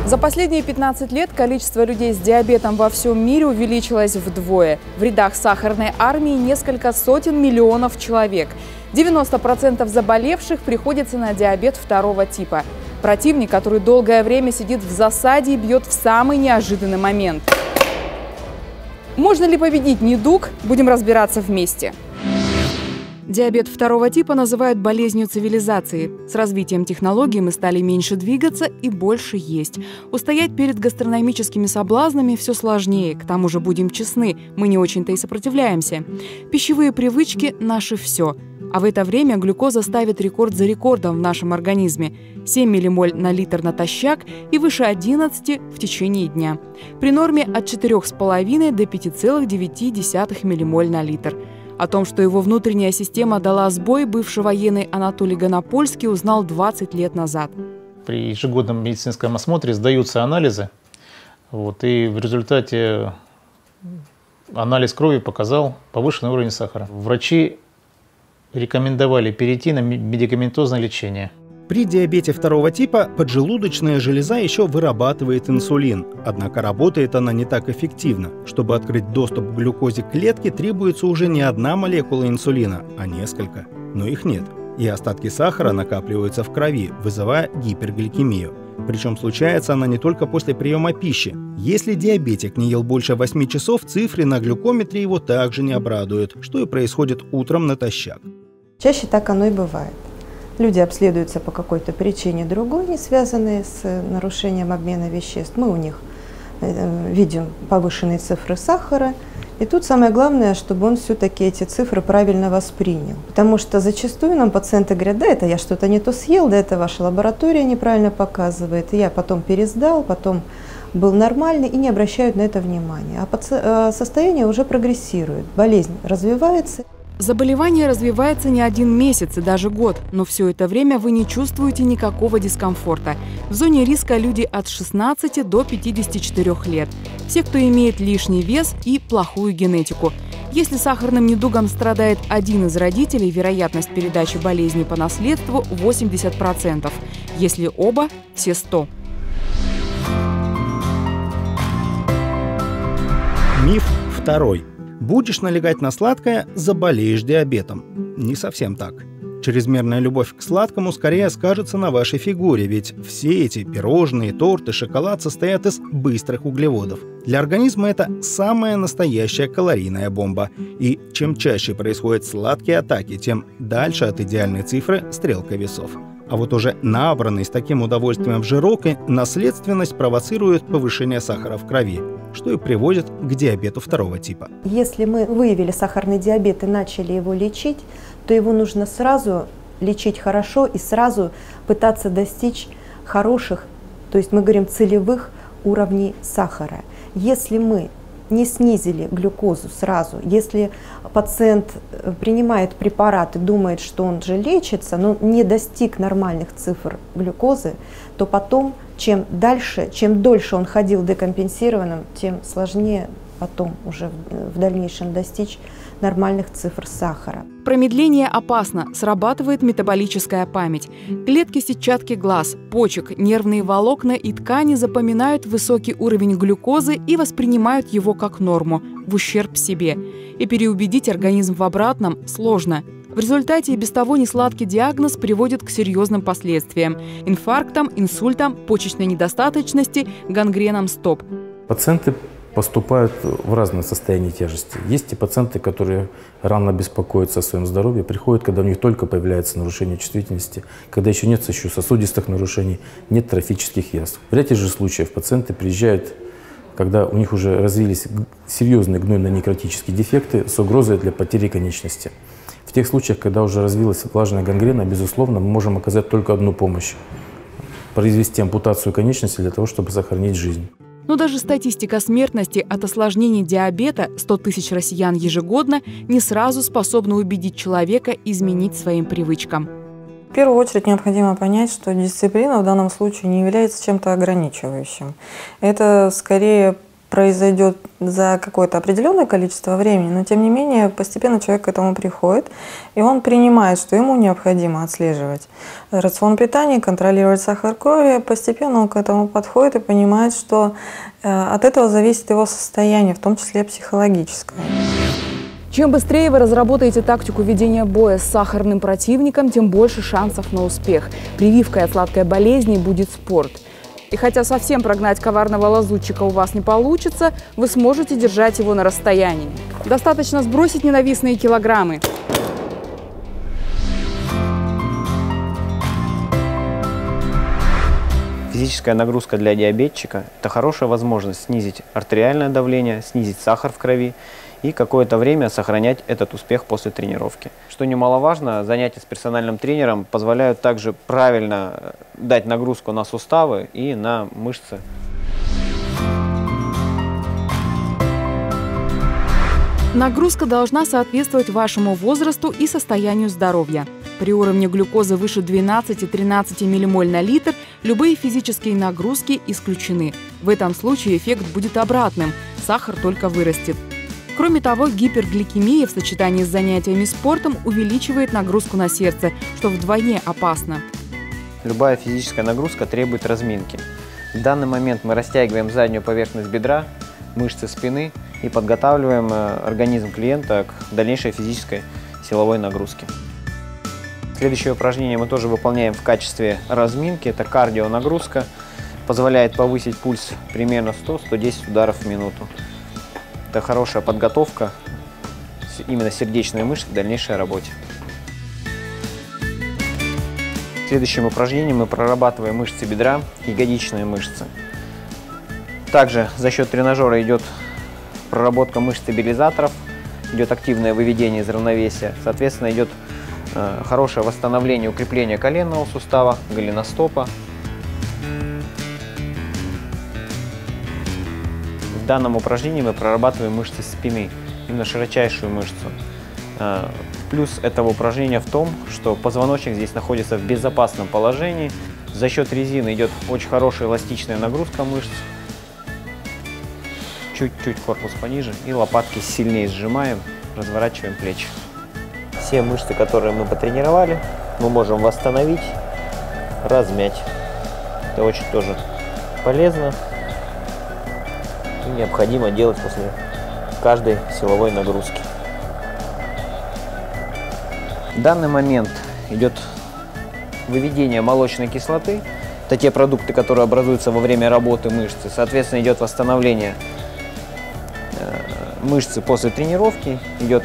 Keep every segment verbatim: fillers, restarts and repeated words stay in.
За последние пятнадцать лет количество людей с диабетом во всем мире увеличилось вдвое. В рядах сахарной армии несколько сотен миллионов человек. девяносто процентов заболевших приходится на диабет второго типа. Противник, который долгое время сидит в засаде и бьет в самый неожиданный момент. Можно ли победить недуг? Будем разбираться вместе. Диабет второго типа называют болезнью цивилизации. С развитием технологий мы стали меньше двигаться и больше есть. Устоять перед гастрономическими соблазнами все сложнее. К тому же, будем честны, мы не очень-то и сопротивляемся. Пищевые привычки – наше все. А в это время глюкоза ставит рекорд за рекордом в нашем организме – семь миллимоль на литр натощак и выше одиннадцати в течение дня. При норме от четырёх с половиной до пяти целых девяти десятых миллимоль на литр. О том, что его внутренняя система дала сбой, бывший военный Анатолий Гонопольский узнал двадцать лет назад. При ежегодном медицинском осмотре сдаются анализы, вот, и в результате анализ крови показал повышенный уровень сахара. Врачи рекомендовали перейти на медикаментозное лечение. При диабете второго типа поджелудочная железа еще вырабатывает инсулин, однако работает она не так эффективно. Чтобы открыть доступ к глюкозе клетки, требуется уже не одна молекула инсулина, а несколько. Но их нет, и остатки сахара накапливаются в крови, вызывая гипергликемию. Причем случается она не только после приема пищи. Если диабетик не ел больше восьми часов, цифры на глюкометре его также не обрадуют, что и происходит утром натощак. Чаще так оно и бывает. Люди обследуются по какой-то причине другой, не связанной с нарушением обмена веществ. Мы у них видим повышенные цифры сахара. И тут самое главное, чтобы он все-таки эти цифры правильно воспринял. Потому что зачастую нам пациенты говорят: да, это я что-то не то съел, да, это ваша лаборатория неправильно показывает. И я потом пересдал, потом был нормальный, и не обращают на это внимания. А состояние уже прогрессирует, болезнь развивается. Заболевание развивается не один месяц и даже год, но все это время вы не чувствуете никакого дискомфорта. В зоне риска люди от шестнадцати до пятидесяти четырёх лет. Все, кто имеет лишний вес и плохую генетику. Если сахарным недугом страдает один из родителей, вероятность передачи болезни по наследству восемьдесят процентов. Если оба – все сто процентов. Миф второй. Будешь налегать на сладкое – заболеешь диабетом. Не совсем так. Чрезмерная любовь к сладкому скорее скажется на вашей фигуре, ведь все эти пирожные, торты, шоколад состоят из быстрых углеводов. Для организма это самая настоящая калорийная бомба. И чем чаще происходят сладкие атаки, тем дальше от идеальной цифры стрелка весов. А вот уже набранный с таким удовольствием жирок и наследственность провоцируют повышение сахара в крови, что и приводит к диабету второго типа. Если мы выявили сахарный диабет и начали его лечить, то его нужно сразу лечить хорошо и сразу пытаться достичь хороших, то есть мы говорим целевых уровней сахара. Если мы не снизили глюкозу сразу, если пациент принимает препараты, думает, что он же лечится, но не достиг нормальных цифр глюкозы, то потом, чем дальше, чем дольше он ходил декомпенсированным, тем сложнее потом уже в дальнейшем достичь нормальных цифр сахара. Промедление опасно, срабатывает метаболическая память. Клетки сетчатки глаз, почек, нервные волокна и ткани запоминают высокий уровень глюкозы и воспринимают его как норму, в ущерб себе. И переубедить организм в обратном сложно. В результате и без того несладкий диагноз приводит к серьезным последствиям – инфарктам, инсультам, почечной недостаточности, гангренам стоп. Пациенты поступают в разном состоянии тяжести. Есть и пациенты, которые рано беспокоятся о своем здоровье, приходят, когда у них только появляется нарушение чувствительности, когда еще нет еще сосудистых нарушений, нет трофических язв. В ряде же случаев пациенты приезжают, когда у них уже развились серьезные гнойно-некротические дефекты с угрозой для потери конечности. В тех случаях, когда уже развилась влажная гангрена, безусловно, мы можем оказать только одну помощь – произвести ампутацию конечности для того, чтобы сохранить жизнь. Но даже статистика смертности от осложнений диабета, сто тысяч россиян ежегодно, не сразу способна убедить человека изменить своим привычкам. В первую очередь необходимо понять, что дисциплина в данном случае не является чем-то ограничивающим. Это скорее произойдет за какое-то определенное количество времени, но тем не менее постепенно человек к этому приходит, и он принимает, что ему необходимо отслеживать рацион питания, контролировать сахар крови. Постепенно он к этому подходит и понимает, что от этого зависит его состояние, в том числе психологическое. Чем быстрее вы разработаете тактику ведения боя с сахарным противником, тем больше шансов на успех. Прививкой от сладкой болезни будет спорт. И хотя совсем прогнать коварного лазутчика у вас не получится, вы сможете держать его на расстоянии. Достаточно сбросить ненавистные килограммы. Физическая нагрузка для диабетчика – это хорошая возможность снизить артериальное давление, снизить сахар в крови и какое-то время сохранять этот успех после тренировки. Что немаловажно, занятия с персональным тренером позволяют также правильно дать нагрузку на суставы и на мышцы. Нагрузка должна соответствовать вашему возрасту и состоянию здоровья. При уровне глюкозы выше двенадцати-тринадцати миллимоль на литр любые физические нагрузки исключены. В этом случае эффект будет обратным – сахар только вырастет. Кроме того, гипергликемия в сочетании с занятиями спортом увеличивает нагрузку на сердце, что вдвойне опасно. Любая физическая нагрузка требует разминки. В данный момент мы растягиваем заднюю поверхность бедра, мышцы спины и подготавливаем организм клиента к дальнейшей физической силовой нагрузке. Следующее упражнение мы тоже выполняем в качестве разминки. Это кардионагрузка. Позволяет повысить пульс примерно сто — сто десять ударов в минуту. Это хорошая подготовка именно сердечной мышцы к дальнейшей работе. Следующим упражнением мы прорабатываем мышцы бедра, ягодичные мышцы. Также за счет тренажера идет проработка мышц стабилизаторов, идет активное выведение из равновесия. Соответственно, идет э, хорошее восстановление, укрепление коленного сустава, голеностопа. В данном упражнении мы прорабатываем мышцы спины, именно широчайшую мышцу. Плюс этого упражнения в том, что позвоночник здесь находится в безопасном положении. За счет резины идет очень хорошая эластичная нагрузка мышц. Чуть-чуть корпус пониже и лопатки сильнее сжимаем, разворачиваем плечи. Все мышцы, которые мы потренировали, мы можем восстановить, размять. Это очень тоже полезно. Необходимо делать после каждой силовой нагрузки. В данный момент идет выведение молочной кислоты. Это те продукты, которые образуются во время работы мышцы. Соответственно, идет восстановление мышцы после тренировки. Идет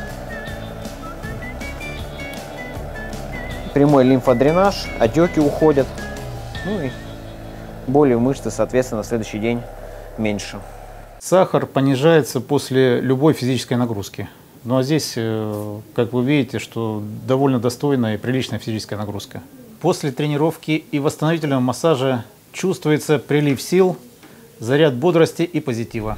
прямой лимфодренаж, отеки уходят. Ну и боли в мышце, соответственно, на следующий день меньше. Сахар понижается после любой физической нагрузки. Ну а здесь, как вы видите, что довольно достойная и приличная физическая нагрузка. После тренировки и восстановительного массажа чувствуется прилив сил, заряд бодрости и позитива.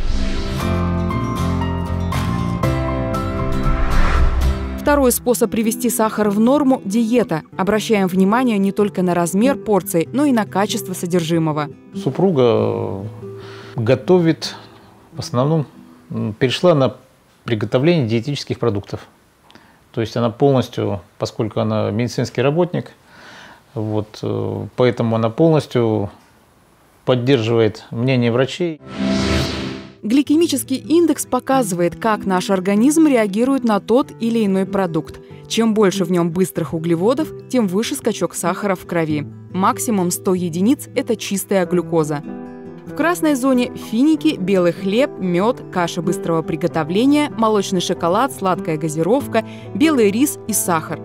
Второй способ привести сахар в норму – диета. Обращаем внимание не только на размер порций, но и на качество содержимого. Супруга готовит, в основном перешла на приготовление диетических продуктов. То есть она полностью, поскольку она медицинский работник, вот, поэтому она полностью поддерживает мнение врачей. Гликемический индекс показывает, как наш организм реагирует на тот или иной продукт. Чем больше в нем быстрых углеводов, тем выше скачок сахара в крови. Максимум сто единиц – это чистая глюкоза. В красной зоне финики, белый хлеб, мед, каша быстрого приготовления, молочный шоколад, сладкая газировка, белый рис и сахар.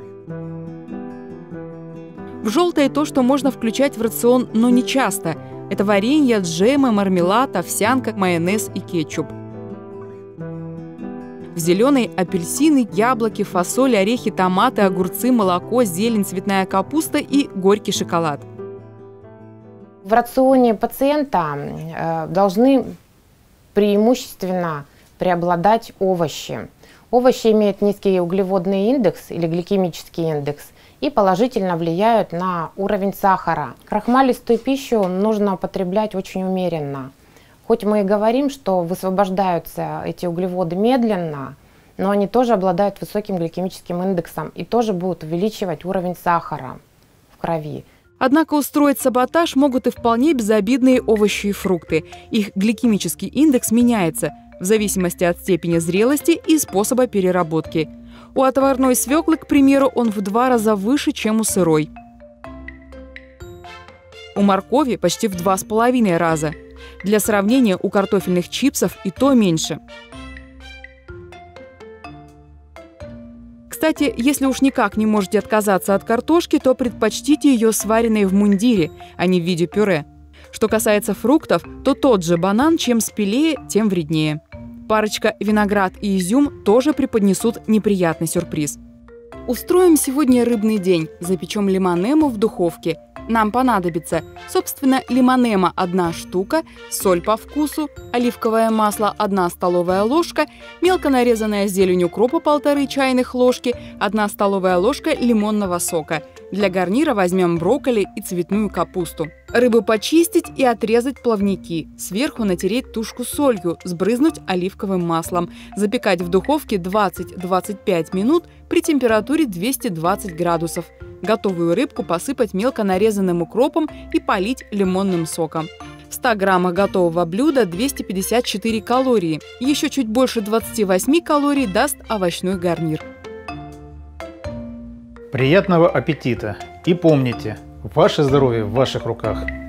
В желтой то, что можно включать в рацион, но не часто. Это варенье, джемы, мармелад, овсянка, майонез и кетчуп. В зеленой – апельсины, яблоки, фасоль, орехи, томаты, огурцы, молоко, зелень, цветная капуста и горький шоколад. В рационе пациента должны преимущественно преобладать овощи. Овощи имеют низкий углеводный индекс или гликемический индекс и положительно влияют на уровень сахара. Крахмалистую пищу нужно употреблять очень умеренно. Хоть мы и говорим, что высвобождаются эти углеводы медленно, но они тоже обладают высоким гликемическим индексом и тоже будут увеличивать уровень сахара в крови. Однако устроить саботаж могут и вполне безобидные овощи и фрукты. Их гликемический индекс меняется в зависимости от степени зрелости и способа переработки. У отварной свеклы, к примеру, он в два раза выше, чем у сырой. У моркови почти в два с половиной раза. Для сравнения, у картофельных чипсов и то меньше. Кстати, если уж никак не можете отказаться от картошки, то предпочтите ее сваренной в мундире, а не в виде пюре. Что касается фруктов, то тот же банан, чем спелее, тем вреднее. Парочка виноград и изюм тоже преподнесут неприятный сюрприз. Устроим сегодня рыбный день, запечем лимонему в духовке. Нам понадобится, собственно, лимонема одна штука, соль по вкусу, оливковое масло одна столовая ложка, мелко нарезанная зелень укропа полторы чайных ложки, одна столовая ложка лимонного сока. Для гарнира возьмем брокколи и цветную капусту. Рыбу почистить и отрезать плавники. Сверху натереть тушку солью, сбрызнуть оливковым маслом. Запекать в духовке двадцать-двадцать пять минут при температуре двести двадцать градусов. Готовую рыбку посыпать мелко нарезанным укропом и полить лимонным соком. В ста граммах готового блюда двести пятьдесят четыре калории. Еще чуть больше двадцати восьми калорий даст овощной гарнир. Приятного аппетита! И помните, ваше здоровье в ваших руках.